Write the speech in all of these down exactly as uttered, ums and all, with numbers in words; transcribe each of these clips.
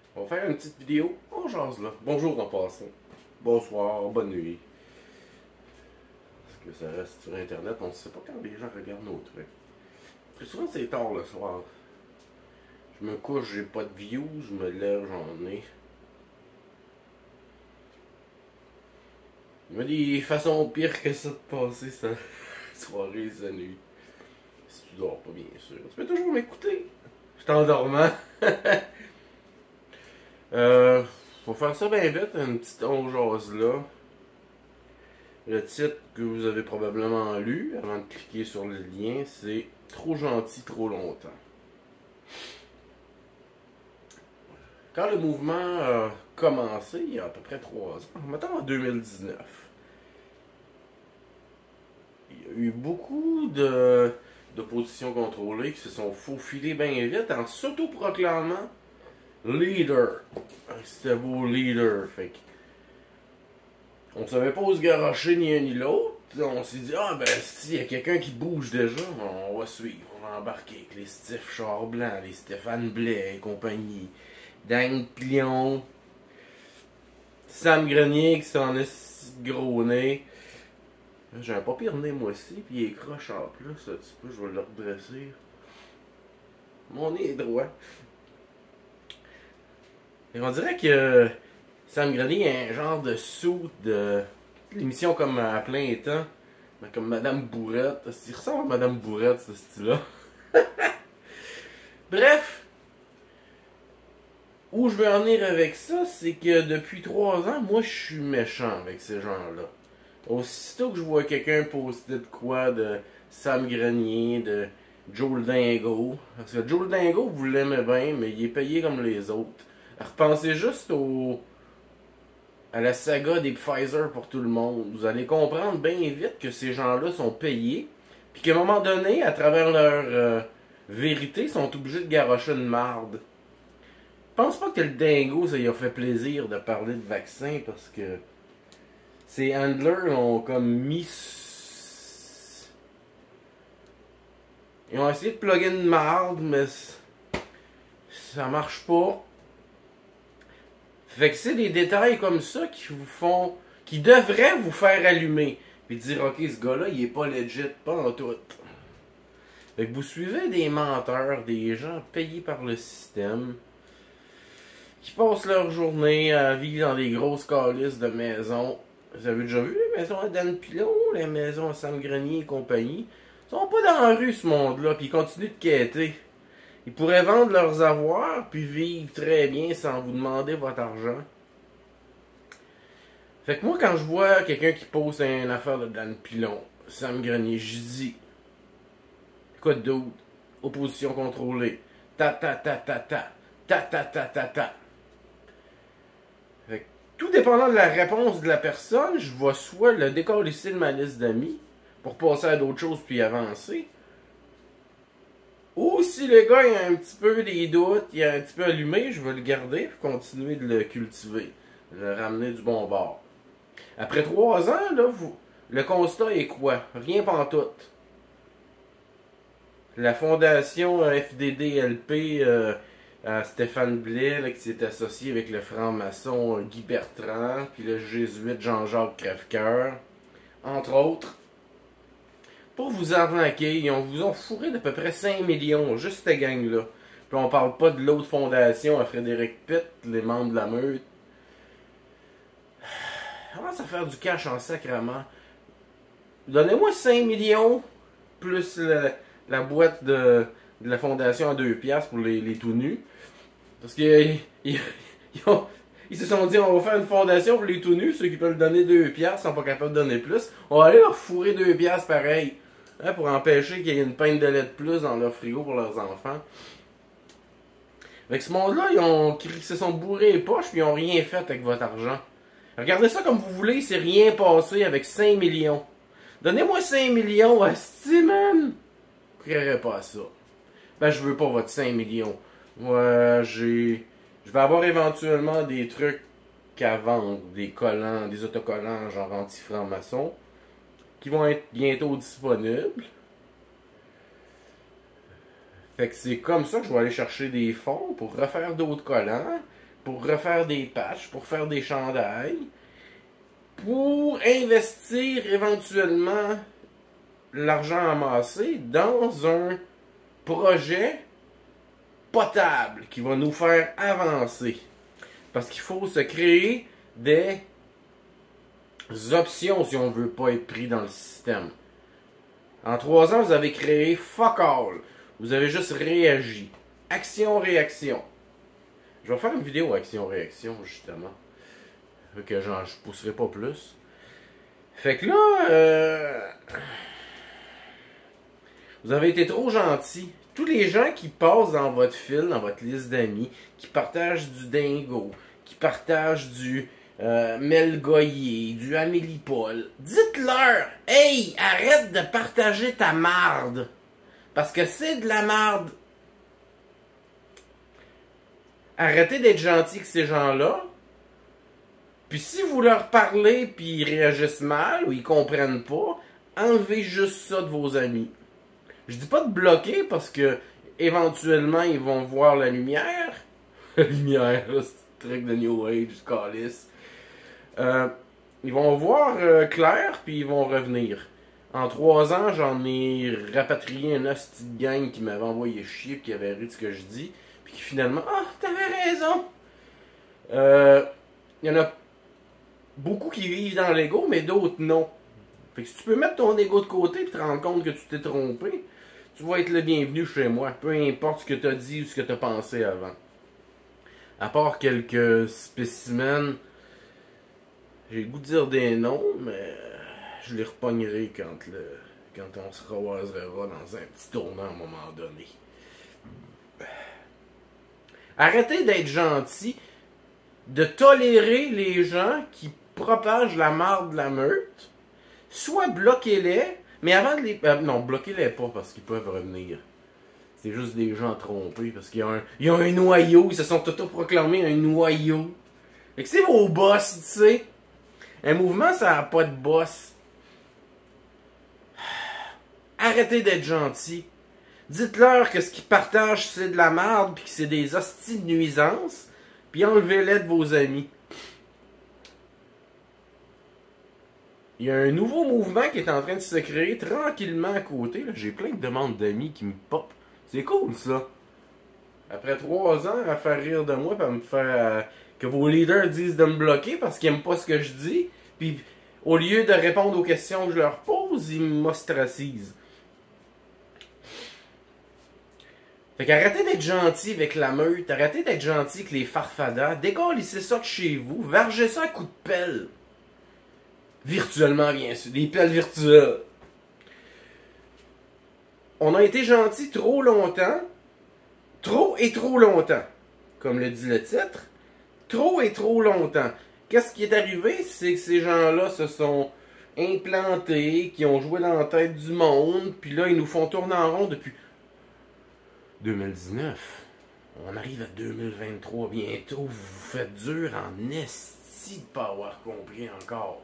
On va faire une petite vidéo. On jase là. Bonjour en passant. Bonsoir, bonne nuit. Parce que ça reste sur internet, on ne sait pas quand les gens regardent nos trucs. Très souvent c'est tard le soir. Je me couche, j'ai pas de views, je me lève, j'en ai. Il y a des façons pires que ça de passer sa soirée, sa nuit. Si tu dors pas, bien sûr. Tu peux toujours m'écouter. Je t'endormant. euh, faut faire ça bien vite, une petite on jase là. Le titre que vous avez probablement lu avant de cliquer sur le lien, c'est Trop gentil, trop longtemps. Quand le mouvement a commencé, il y a à peu près trois ans, mettons en deux mille dix-neuf, il y a eu beaucoup de d'oppositions contrôlées qui se sont faufilées bien vite en s'autoproclamant leader. C'était vos leaders. Fait que on savait pas où se garocher ni un ni l'autre. On s'est dit, ah ben, si, il y a quelqu'un qui bouge déjà, on va suivre, on va embarquer avec les Steve Char Blanc, les Stéphane Blais et compagnie, Dan Plion, Sam Grenier qui s'en est gros nez. J'ai un pas pire nez moi aussi, puis il est croche en plus, un petit peu, je vais le redresser. Mon nez est droit. Et on dirait que Sam Grenier a un genre de sou de l'émission comme à plein temps, comme Madame Bourrette. Il ressemble à Madame Bourrette, ce style-là. Bref, où je veux en venir avec ça, c'est que depuis trois ans, moi je suis méchant avec ces gens-là. Aussitôt que je vois quelqu'un poster de quoi de Sam Grenier, de Joe le Dingo, parce que Joe le Dingo, vous l'aimez bien, mais il est payé comme les autres. Repensez juste au à la saga des Pfizer pour tout le monde. Vous allez comprendre bien vite que ces gens-là sont payés, puis qu'à un moment donné, à travers leur euh, vérité, ils sont obligés de garrocher une marde. Je pense pas que le dingo, ça lui a fait plaisir de parler de vaccin, parce que ces handlers ont comme mis... Ils ont essayé de plugger une marde, mais ça marche pas. Fait que c'est des détails comme ça qui vous font, qui devraient vous faire allumer. Puis dire, ok, ce gars-là, il est pas legit, pas en tout. Fait que vous suivez des menteurs, des gens payés par le système, qui passent leur journée à vivre dans des grosses calices de maisons. Vous avez déjà vu les maisons à Dan Pilon, les maisons à Sam Grenier et compagnie? Ils sont pas dans la rue, ce monde-là, puis ils continuent de quêter. Ils pourraient vendre leurs avoirs puis vivre très bien sans vous demander votre argent. Fait que moi, quand je vois quelqu'un qui pose une affaire de Dan Pilon, Sam Grenier, je dis, écoute, dude, opposition contrôlée, ta ta ta ta ta, ta ta ta ta ta. Fait que, tout dépendant de la réponse de la personne, je vais soit le décalisser de ma liste d'amis pour passer à d'autres choses puis avancer. Ou si le gars il a un petit peu des doutes, il a un petit peu allumé, je vais le garder et continuer de le cultiver, de le ramener du bon bord. Après trois ans, là, vous, le constat est quoi? Rien pantoute. La fondation F D D L P euh, à Stéphane Blais, là, qui s'est associé avec le franc-maçon euh, Guy Bertrand, puis le jésuite Jean-Jacques Crèvecoeur, entre autres, pour vous arnaquer, ils ont, vous ont fourré d'à peu près cinq millions, juste cette gang-là. Puis on parle pas de l'autre fondation à Frédéric Pitt, les membres de la meute. Comment ça faire du cash en sacrement? Donnez-moi cinq millions, plus la, la boîte de, de la fondation à deux piastres pour les, les tout nus. Parce qu'ils ils, ils, ils se sont dit, on va faire une fondation pour les tout nus, ceux qui peuvent donner deux piastres sont pas capables de donner plus. On va aller leur fourrer deux piastres pareil. Hein, pour empêcher qu'il y ait une pinte de lait de plus dans leur frigo pour leurs enfants. Avec ce monde-là, ils, ont, ils se sont bourrés les poches puis ils ont rien fait avec votre argent. Regardez ça comme vous voulez, c'est rien passé avec cinq millions. Donnez-moi cinq millions, asti, man! Je ne pas à ça. Ben, je veux pas votre cinq millions. Moi, j'ai... Je vais avoir éventuellement des trucs à vendre, des collants, des autocollants genre anti-franc-maçon, qui vont être bientôt disponibles. Fait que c'est comme ça que je vais aller chercher des fonds pour refaire d'autres collants, pour refaire des patchs, pour faire des chandails, pour investir éventuellement l'argent amassé dans un projet potable qui va nous faire avancer. Parce qu'il faut se créer des options si on ne veut pas être pris dans le système. En trois ans, vous avez créé fuck all. Vous avez juste réagi. Action-réaction. Je vais faire une vidéo action-réaction, justement. Fait que genre, je pousserai pas plus. Fait que là, euh, vous avez été trop gentil. Tous les gens qui passent dans votre fil, dans votre liste d'amis, qui partagent du Dingo, qui partagent du euh, Mel Goyer, du Amélie Paul, dites-leur, hey, arrête de partager ta marde. Parce que c'est de la marde. Arrêtez d'être gentil avec ces gens-là. Puis si vous leur parlez puis ils réagissent mal ou ils comprennent pas, enlevez juste ça de vos amis. Je dis pas de bloquer parce que éventuellement ils vont voir la lumière. La lumière, c'est un truc de New Age, calice. Euh, ils vont voir euh, clair puis ils vont revenir. En trois ans, j'en ai rapatrié un hostie de gang qui m'avait envoyé chier puis qui avait ri de ce que je dis. Puis qui finalement, ah, oh, t'avais raison. Euh, il y en a beaucoup qui vivent dans l'ego, mais d'autres non. Fait que si tu peux mettre ton ego de côté et te rendre compte que tu t'es trompé, tu vas être le bienvenu chez moi. Peu importe ce que tu as dit ou ce que tu as pensé avant. À part quelques spécimens, j'ai le goût de dire des noms, mais je les repognerai quand, le, quand on se croisera dans un petit tournant à un moment donné. Arrêtez d'être gentil, de tolérer les gens qui propagent la marde de la meute, soit bloquez-les, mais avant de les... Euh, non, bloquez-les pas parce qu'ils peuvent revenir. C'est juste des gens trompés parce qu'il y a un, il y a un noyau, ils se sont autoproclamés un noyau. Fait que c'est vos boss, tu sais. Un mouvement, ça n'a pas de boss. Arrêtez d'être gentil. Dites-leur que ce qu'ils partagent, c'est de la merde, puis que c'est des hosties de nuisances, puis enlevez-les de vos amis. Il y a un nouveau mouvement qui est en train de se créer tranquillement à côté. J'ai plein de demandes d'amis qui me popent. C'est cool, ça. Après trois ans, à faire rire de moi, puis à me faire... Euh, que vos leaders disent de me bloquer parce qu'ils n'aiment pas ce que je dis, puis au lieu de répondre aux questions que je leur pose, ils m'ostracisent. Fait qu'arrêtez d'être gentil avec la meute, arrêtez d'être gentil avec les farfadas, décollissez ça de chez vous, vargez ça à coups de pelle. Virtuellement, bien sûr, des pelles virtuelles. On a été gentil trop longtemps, trop et trop longtemps, comme le dit le titre, trop et trop longtemps. Qu'est-ce qui est arrivé? C'est que ces gens-là se sont implantés, qui ont joué dans la tête du monde, puis là, ils nous font tourner en rond depuis deux mille dix-neuf. On arrive à deux mille vingt-trois bientôt. Vous vous faites dur en esti de pas avoir compris encore.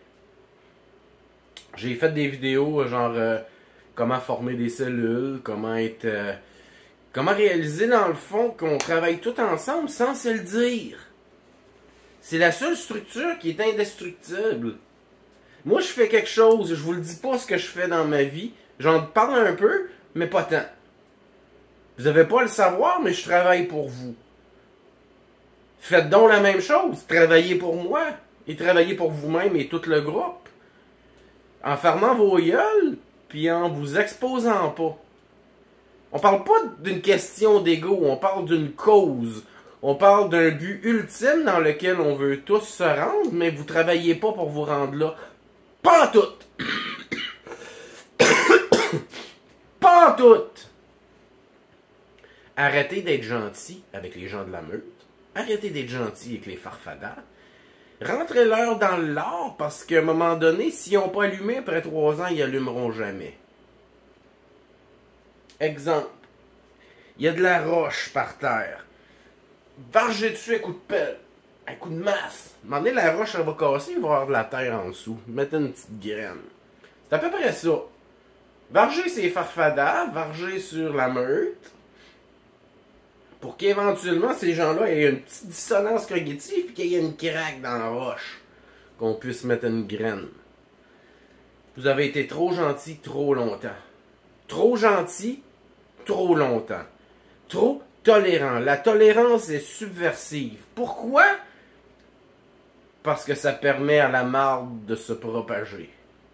J'ai fait des vidéos genre euh, comment former des cellules, comment être... Euh, comment réaliser dans le fond qu'on travaille tout ensemble sans se le dire. C'est la seule structure qui est indestructible. Moi, je fais quelque chose, je vous le dis pas ce que je fais dans ma vie. J'en parle un peu, mais pas tant. Vous n'avez pas à le savoir, mais je travaille pour vous. Faites donc la même chose. Travaillez pour moi. Et travaillez pour vous-même et tout le groupe. En fermant vos gueules, puis en vous exposant pas. On parle pas d'une question d'ego, on parle d'une cause. On parle d'un but ultime dans lequel on veut tous se rendre, mais vous travaillez pas pour vous rendre là. Pas en tout! Pas en tout! Arrêtez d'être gentil avec les gens de la meute. Arrêtez d'être gentil avec les farfadas. Rentrez-leur dans l'art parce qu'à un moment donné, s'ils n'ont pas allumé après trois ans, ils allumeront jamais. Exemple. Il y a de la roche par terre. Vargez dessus à coup de pelle. À coup de masse. À un moment donné, la roche, elle va casser, il va y avoir de la terre en dessous. Mettez une petite graine. C'est à peu près ça. Vargez ces farfadas, vargez sur la meute. pour qu'éventuellement ces gens-là aient une petite dissonance cognitive et qu'il y ait une craque dans la roche. Qu'on puisse mettre une graine. Vous avez été trop gentil trop longtemps. Trop gentil trop longtemps. Trop tolérant. La tolérance est subversive. Pourquoi? Parce que ça permet à la marde de se propager.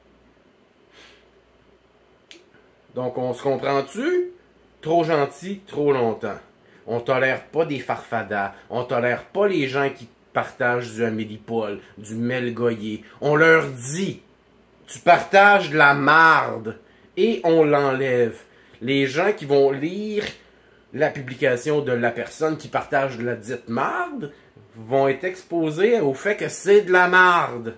Donc on se comprend-tu? Trop gentil trop longtemps. On tolère pas des farfadas. On tolère pas les gens qui partagent du Amélie Paul, du Mel Goyer. On leur dit, tu partages de la marde et on l'enlève. Les gens qui vont lire la publication de la personne qui partage de la dite marde vont être exposés au fait que c'est de la marde.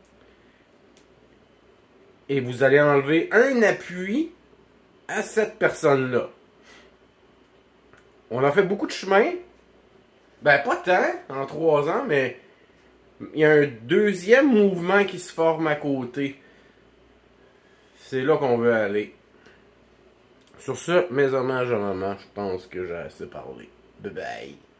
Et vous allez enlever un appui à cette personne-là. On a fait beaucoup de chemin. Ben, pas tant, en trois ans, mais il y a un deuxième mouvement qui se forme à côté. C'est là qu'on veut aller. Sur ce, mes hommages à maman, je pense que j'ai assez parlé. Bye bye.